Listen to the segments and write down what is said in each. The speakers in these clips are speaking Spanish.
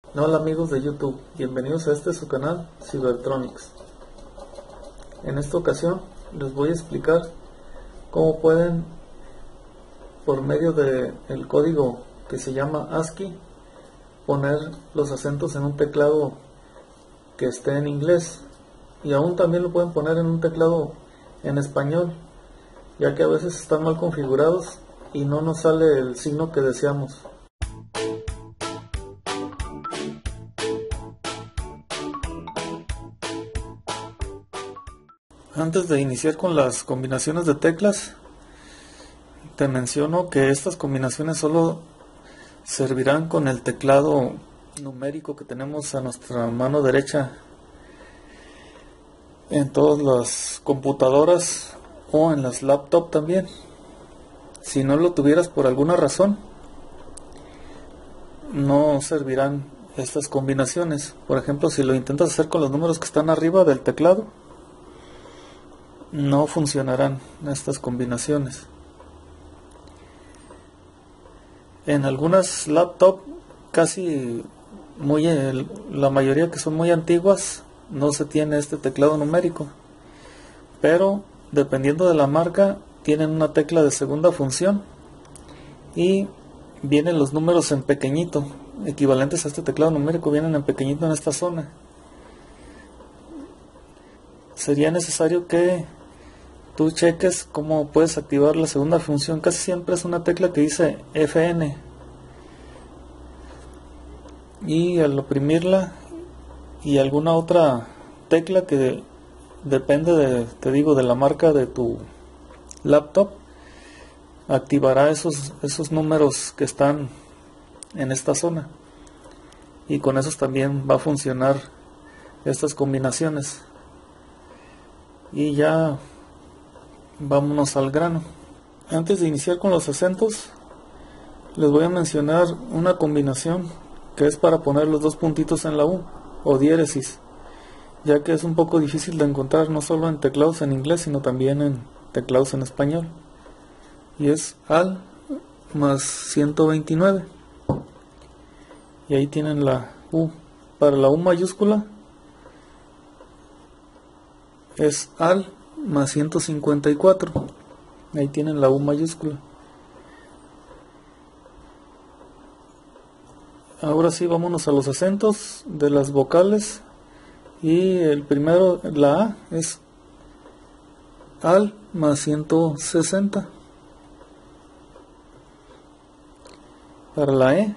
Hola amigos de YouTube, bienvenidos a su canal Cybertronics. En esta ocasión les voy a explicar cómo pueden, por medio del código que se llama ASCII, poner los acentos en un teclado que esté en inglés, y aún también lo pueden poner en un teclado en español, ya que a veces están mal configurados y no nos sale el signo que deseamos. Antes de iniciar con las combinaciones de teclas, te menciono que estas combinaciones solo servirán con el teclado numérico que tenemos a nuestra mano derecha en todas las computadoras o en las laptops también. Si no lo tuvieras por alguna razón, no servirán estas combinaciones. Por ejemplo, si lo intentas hacer con los números que están arriba del teclado, no funcionarán estas combinaciones. En algunas laptops, la mayoría que son muy antiguas, no se tiene este teclado numérico, pero dependiendo de la marca tienen una tecla de segunda función y vienen los números en pequeñito, equivalentes a este teclado numérico, vienen en pequeñito en esta zona. Sería necesario que tú cheques cómo puedes activar la segunda función. Casi siempre es una tecla que dice FN, y al oprimirla y alguna otra tecla que depende de la marca de tu laptop, activará esos números que están en esta zona, y con esos también va a funcionar estas combinaciones. Y ya vámonos al grano. Antes de iniciar con los acentos, les voy a mencionar una combinación que es para poner los dos puntitos en la U o diéresis, ya que es un poco difícil de encontrar no solo en teclados en inglés, sino también en teclados en español. Y es AL más 129. Y ahí tienen la U. Para la U mayúscula es AL más 154. Ahí tienen la U mayúscula. Ahora sí, vámonos a los acentos de las vocales. Y el primero, la A, es AL más 160. Para la E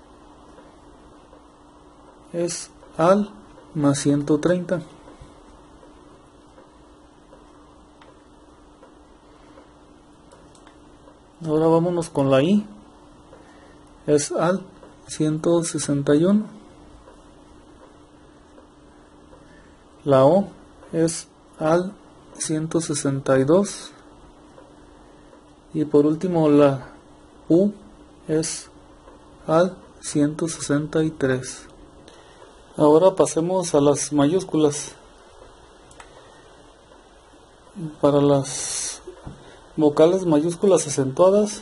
es AL más 130. Ahora vámonos con la I. Es AL 161. La O es AL 162. Y por último la U es AL 163. Ahora pasemos a las mayúsculas. Para las vocales mayúsculas acentuadas,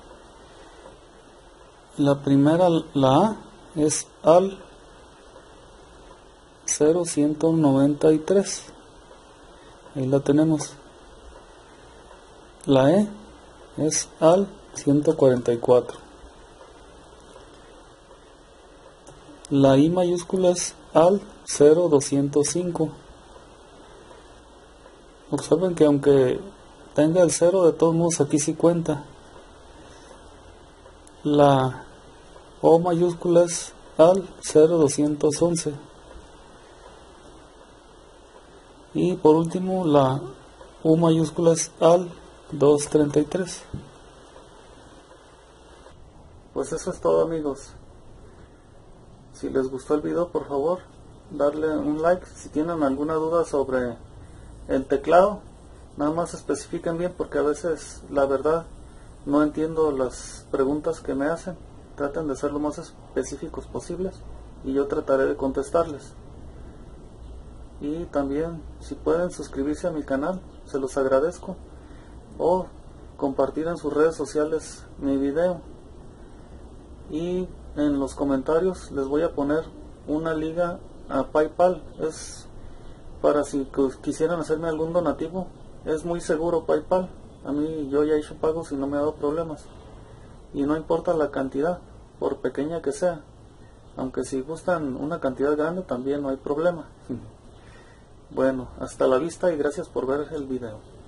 la primera, la A, es AL 0193. Ahí la tenemos. La E es AL 144. La I mayúscula es AL 0205. Observen que aunque tenga el 0, de todos modos aquí sí cuenta. La O mayúscula es AL 0211. Y por último la U mayúscula es AL 233. Pues eso es todo, amigos. Si les gustó el video, por favor darle un like. Si tienen alguna duda sobre el teclado, nada más especifiquen bien, porque a veces la verdad no entiendo las preguntas que me hacen. Traten de ser lo más específicos posibles y yo trataré de contestarles. Y también, si pueden suscribirse a mi canal, se los agradezco, o compartir en sus redes sociales mi video. Y en los comentarios les voy a poner una liga a PayPal. Es para si quisieran hacerme algún donativo. Es muy seguro PayPal. A mí yo ya he hecho pagos y no me ha dado problemas. Y no importa la cantidad, por pequeña que sea. Aunque si gustan una cantidad grande también no hay problema. Bueno, hasta la vista y gracias por ver el video.